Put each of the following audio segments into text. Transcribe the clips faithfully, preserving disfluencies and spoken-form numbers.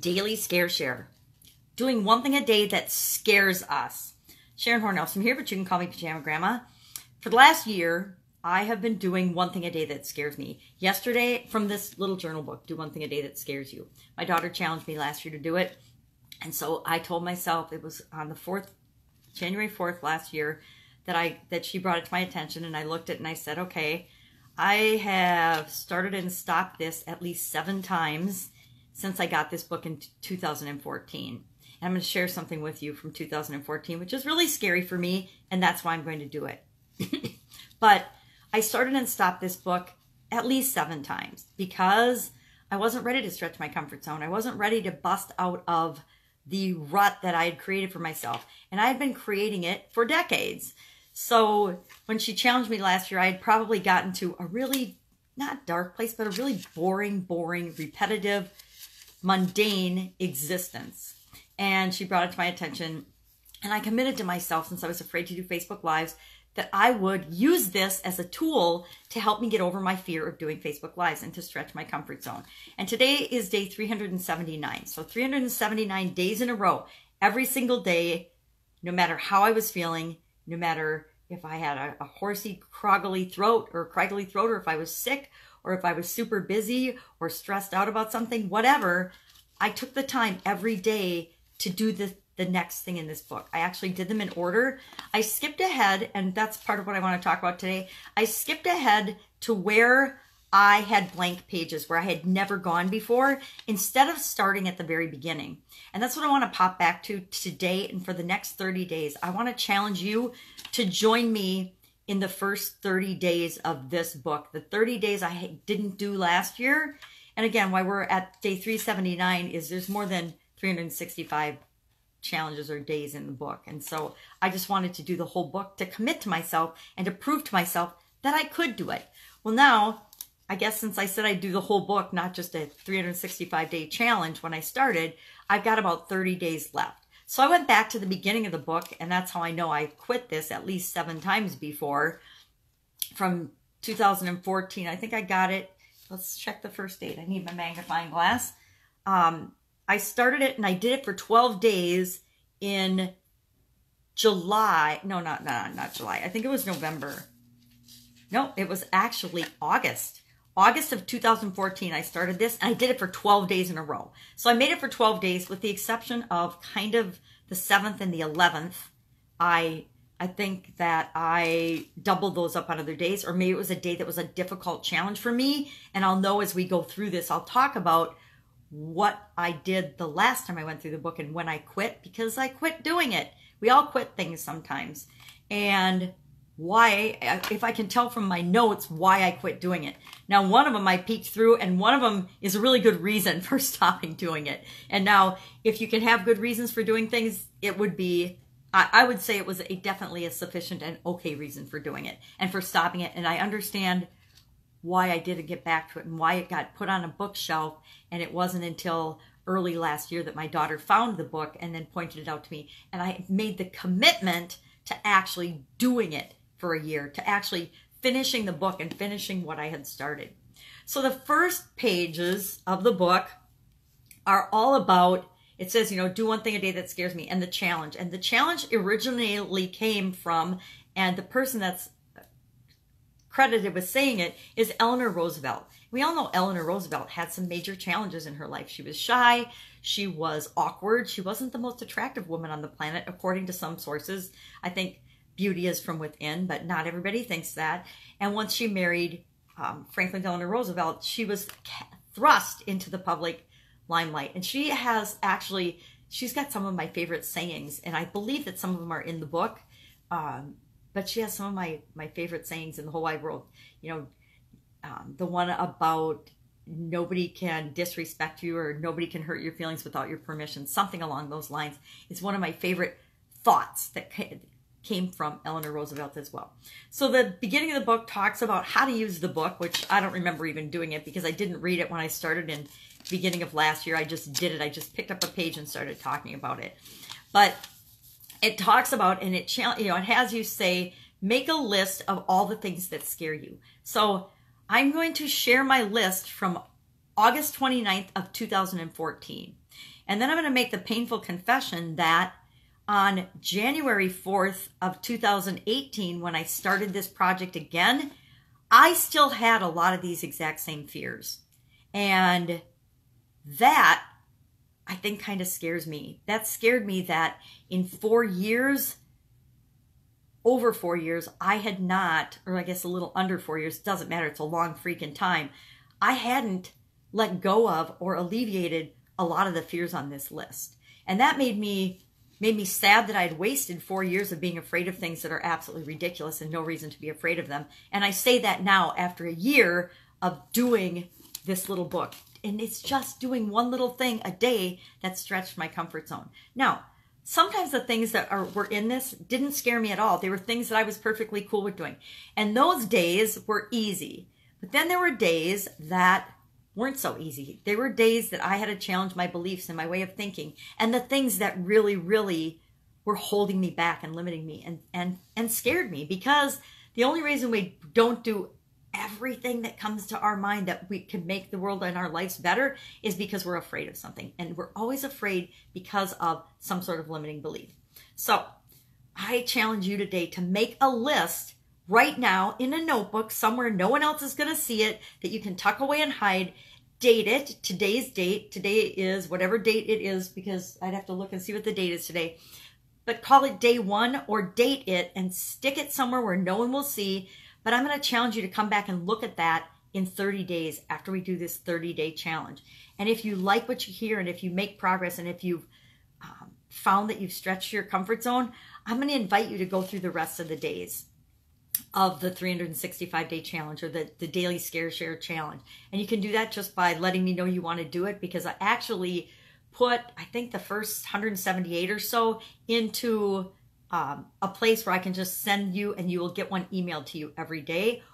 Daily Scare Share. Doing one thing a day that scares us. Sharon Hornelson here, but you can call me Pajama Grandma. For the last year, I have been doing one thing a day that scares me. Yesterday, from this little journal book, do one thing a day that scares you. My daughter challenged me last year to do it. And so I told myself, it was on the fourth, January fourth last year, that I that she brought it to my attention, and I looked at it and I said, okay, I have started and stopped this at least seven times since I got this book in two thousand fourteen. And I'm going to share something with you from two thousand fourteen, which is really scary for me, and that's why I'm going to do it. But I started and stopped this book at least seven times because I wasn't ready to stretch my comfort zone. I wasn't ready to bust out of the rut that I had created for myself. And I had been creating it for decades. So when she challenged me last year, I had probably gotten to a really, not dark place, but a really boring, boring, repetitive, mundane existence. And she brought it to my attention. And I committed to myself, since I was afraid to do Facebook Lives, that I would use this as a tool to help me get over my fear of doing Facebook Lives and to stretch my comfort zone. And today is day three hundred seventy-nine. So three hundred seventy-nine days in a row, every single day, no matter how I was feeling, no matter if I had a, a horsey, croggly throat or criggly throat, or if I was sick, or if I was super busy or stressed out about something, whatever, I took the time every day to do the the next thing in this book. I actually did them in order. I skipped ahead, and that's part of what I want to talk about today. I skipped ahead to where I had blank pages, where I had never gone before, instead of starting at the very beginning. And that's what I want to pop back to today and for the next thirty days. I want to challenge you to join me in the first thirty days of this book. The thirty days I didn't do last year. And again, why we're at day three seventy-nine is there's more than three hundred sixty-five challenges or days in the book. And so I just wanted to do the whole book to commit to myself and to prove to myself that I could do it. Well, now, I guess since I said I'd do the whole book, not just a three hundred sixty-five day challenge when I started, I've got about thirty days left. So I went back to the beginning of the book, and that's how I know I quit this at least seven times before. From two thousand fourteen, I think I got it. Let's check the first date. I need my magnifying glass. Um, I started it and I did it for twelve days in July. No, not, not, not July. I think it was November. No, it was actually August. August of two thousand fourteen, I started this, and I did it for twelve days in a row. So I made it for twelve days, with the exception of kind of the seventh and the eleventh. I I think that I doubled those up on other days, or maybe it was a day that was a difficult challenge for me. And I'll know as we go through this, I'll talk about what I did the last time I went through the book and when I quit, because I quit doing it. We all quit things sometimes. And why, if I can tell from my notes, why I quit doing it. Now, one of them I peeked through, and one of them is a really good reason for stopping doing it. And now, if you can have good reasons for doing things, it would be, I, I would say it was a definitely a sufficient and okay reason for doing it and for stopping it. And I understand why I didn't get back to it and why it got put on a bookshelf. And it wasn't until early last year that my daughter found the book and then pointed it out to me. And I made the commitment to actually doing it for a year, to actually finishing the book and finishing what I had started. So the first pages of the book are all about, it says, you know, do one thing a day that scares me, and the challenge. And the challenge originally came from, and the person that's credited with saying it is Eleanor Roosevelt. We all know Eleanor Roosevelt had some major challenges in her life. She was shy. She was awkward. She wasn't the most attractive woman on the planet, according to some sources. I think beauty is from within, but not everybody thinks that. And once she married um, Franklin Delano Roosevelt, she was thrust into the public limelight. And she has actually, she's got some of my favorite sayings, and I believe that some of them are in the book. Um, But she has some of my, my favorite sayings in the whole wide world. You know, um, the one about nobody can disrespect you or nobody can hurt your feelings without your permission. Something along those lines is one of my favorite thoughts that came from Eleanor Roosevelt as well. So the beginning of the book talks about how to use the book, which I don't remember even doing it because I didn't read it when I started in the beginning of last year. I just did it. I just picked up a page and started talking about it. But it talks about, and it, you know, it has you say, make a list of all the things that scare you. So I'm going to share my list from August twenty-ninth of two thousand fourteen. And then I'm going to make the painful confession that on January fourth of two thousand eighteen, when I started this project again, I still had a lot of these exact same fears. And that, I think, kind of scares me. That scared me that in four years, over four years, I had not, or I guess a little under four years, doesn't matter, it's a long freaking time, I hadn't let go of or alleviated a lot of the fears on this list. And that made me made me sad that I had wasted four years of being afraid of things that are absolutely ridiculous and no reason to be afraid of them. And I say that now after a year of doing this little book. And it's just doing one little thing a day that stretched my comfort zone. Now, sometimes the things that are, were in this didn't scare me at all. They were things that I was perfectly cool with doing. And those days were easy. But then there were days that weren't so easy. There were days that I had to challenge my beliefs and my way of thinking and the things that really, really were holding me back and limiting me and, and, and scared me, because the only reason we don't do everything that comes to our mind that we can make the world and our lives better is because we're afraid of something. And we're always afraid because of some sort of limiting belief. So I challenge you today to make a list right now in a notebook somewhere no one else is going to see it, that you can tuck away and hide. Date it, today's date. Today is whatever date it is, because I'd have to look and see what the date is today. But call it day one or date it and stick it somewhere where no one will see. But I'm going to challenge you to come back and look at that in thirty days after we do this thirty day challenge. And if you like what you hear, and if you make progress, and if you've um, found that you've stretched your comfort zone, I'm going to invite you to go through the rest of the days of the three hundred sixty-five day challenge, or the, the daily scare share challenge. And you can do that just by letting me know you want to do it, because I actually put, I think, the first one hundred seventy-eight or so into um, a place where I can just send you, and you will get one emailed to you every day.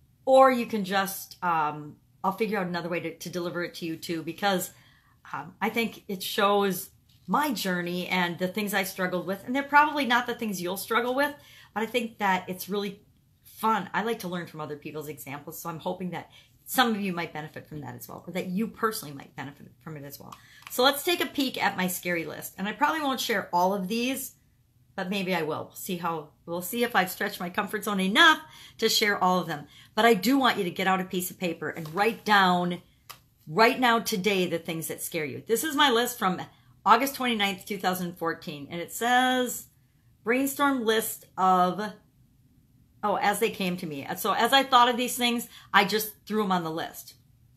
Or you can just, um, I'll figure out another way to, to deliver it to you too, because um, I think it shows my journey and the things I struggled with. And they're probably not the things you'll struggle with, but I think that it's really fun. I like to learn from other people's examples, so I'm hoping that some of you might benefit from that as well, or that you personally might benefit from it as well. So let's take a peek at my scary list. And I probably won't share all of these, but maybe I will. We'll see how, we'll see if I've stretched my comfort zone enough to share all of them. But I do want you to get out a piece of paper and write down right now today the things that scare you. This is my list from August twenty-ninth, two thousand fourteen. And it says, brainstorm list of, oh, as they came to me. So as I thought of these things, I just threw them on the list.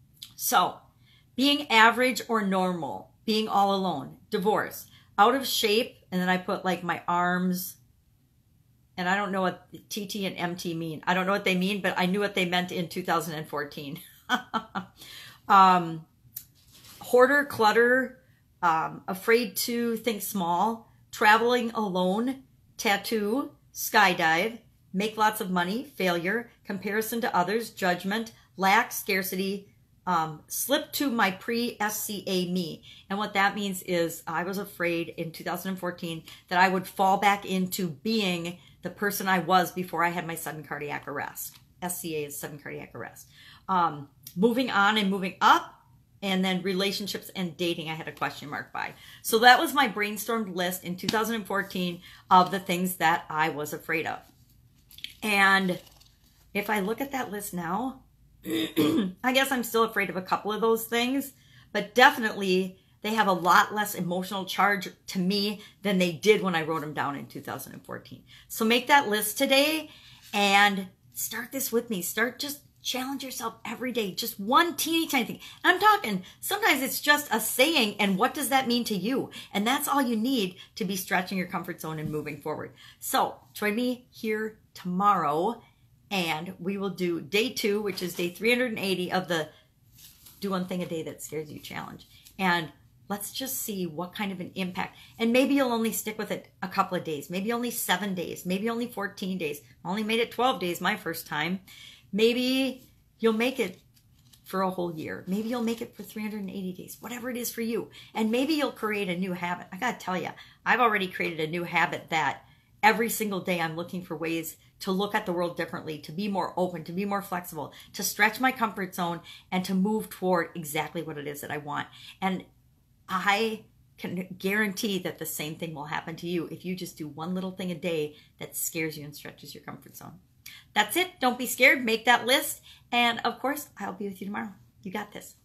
So, being average or normal, being all alone, divorce, out of shape, and then I put like my arms, and I don't know what T T and M T mean. I don't know what they mean, but I knew what they meant in two thousand fourteen. um, hoarder, clutter, um, afraid to think small, traveling alone, tattoo, skydive, make lots of money, failure, comparison to others, judgment, lack, scarcity, um, slip to my pre-S C A me. And what that means is I was afraid in two thousand fourteen that I would fall back into being the person I was before I had my sudden cardiac arrest. S C A is sudden cardiac arrest. Um, moving on and moving up, and then relationships and dating, I had a question mark by. So that was my brainstormed list in two thousand fourteen of the things that I was afraid of. And if I look at that list now, I guess I'm still afraid of a couple of those things, but definitely they have a lot less emotional charge to me than they did when I wrote them down in two thousand fourteen. So make that list today and start this with me. Start, just challenge yourself every day. Just one teeny tiny thing. I'm talking, sometimes it's just a saying, and what does that mean to you? And that's all you need to be stretching your comfort zone and moving forward. So join me here tomorrow, and we will do day two, which is day three hundred eighty of the Do One Thing a Day That Scares You challenge. And let's just see what kind of an impact. And maybe you'll only stick with it a couple of days, maybe only seven days, maybe only fourteen days. I only made it twelve days my first time. Maybe you'll make it for a whole year. Maybe you'll make it for three hundred eighty days, whatever it is for you. And maybe you'll create a new habit. I got to tell you, I've already created a new habit that every single day I'm looking for ways to look at the world differently, to be more open, to be more flexible, to stretch my comfort zone, and to move toward exactly what it is that I want. And I can guarantee that the same thing will happen to you if you just do one little thing a day that scares you and stretches your comfort zone. That's it. Don't be scared. Make that list. And of course, I'll be with you tomorrow. You got this.